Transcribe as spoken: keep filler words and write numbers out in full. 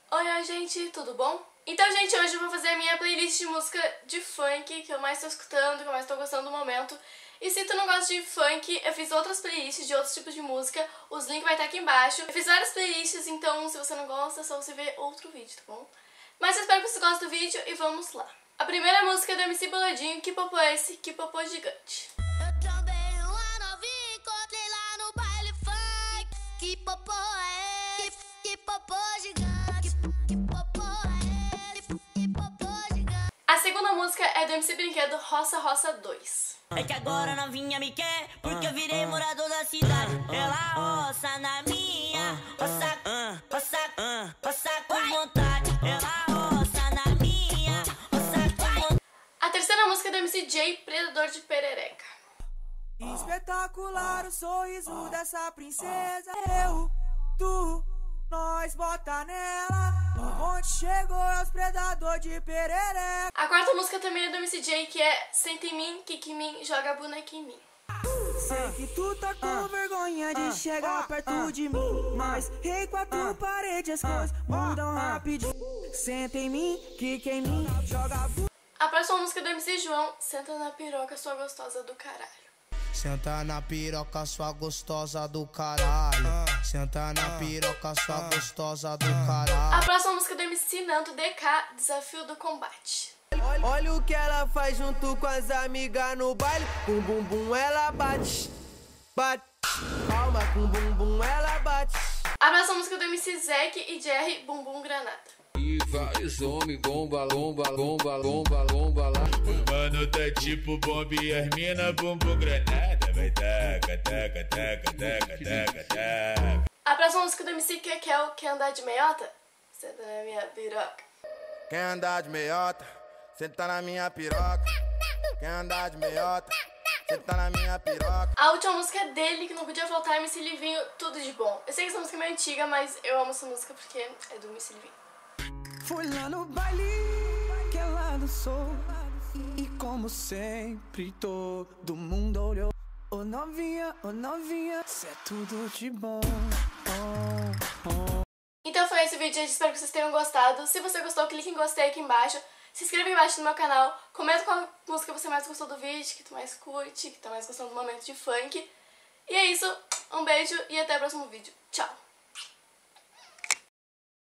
Oi, oi gente, tudo bom? Então, gente, hoje eu vou fazer a minha playlist de música de funk que eu mais tô escutando, que eu mais tô gostando do momento. E se tu não gosta de funk, eu fiz outras playlists de outros tipos de música, os links vai estar aqui embaixo. Eu fiz várias playlists, então se você não gosta, é só você ver outro vídeo, tá bom? Mas eu espero que você goste do vídeo e vamos lá. A primeira música é do M C Boladinho, Que Popô é esse? Que Popô Gigante. Eu também uma novinha encontrei lá no baile funk. Que popô é esse? Que popô gigante. Que popô é esse? Que popô gigante. A segunda música é do M C Brinquedo, Roça Roça dois. É que agora a novinha me quer, porque eu virei morador da cidade. Ela roça na minha, roça, roça, roça com vontade. Ela roça na minha, roça com vontade. A terceira música é do M C J, Predador de Perereca. Espetacular o sorriso dessa princesa. Eu, tu, nós bota nela. O bonde chegou, é os predador de perereca. A quarta música também é do M C J, que é Senta em mim, quica em mim, joga a boneca em mim. Sei que tu tá com vergonha de chegar perto de mim, mas rei quatro paredes, as coisas mudam rapidinho. Senta em mim, quica em mim, joga a bu... A próxima música é do M C João, Senta na piroca, sua gostosa do caralho. Senta na piroca, sua gostosa do caralho. Senta na piroca, sua gostosa do caralho. A próxima música é do M C Nando, D K, Desafio do Combate. Olha o que ela faz junto com as amigas no baile. Com bum bum ela bate, bate. Calma, com bum bum ela bate. A próxima música é do M C Zek e Jerry, Bumbum Granada. E vários homens, bomba, lomba, lomba, lomba, lomba lá. Mano, tá tipo bomba e as mina, bumbum granada. Vai taca, taca, taca, taca, taca, taca. A próxima música é do M C Kekel, Quer Andar de Meiota? Senta na minha piroca. Quer andar de meiota? Senta na minha piroca. Quer andar de meiota? Senta na minha piroca. A última música é dele, que não podia faltar, M C Livinho, Tudo de Bom. Eu sei que essa música é meio antiga, mas eu amo essa música porque é do M C Livinho. Fui lá no baile que ela dançou, e como sempre todo mundo olhou. Ô novinha, ô novinha, cê é tudo de bom. Oh, oh. Então foi esse vídeo, gente. Espero que vocês tenham gostado. Se você gostou, clique em gostei aqui embaixo. Se inscreva embaixo no meu canal. Comenta qual música você mais gostou do vídeo, que tu mais curte, que tu mais gostou do momento de funk. E é isso. Um beijo e até o próximo vídeo. Tchau!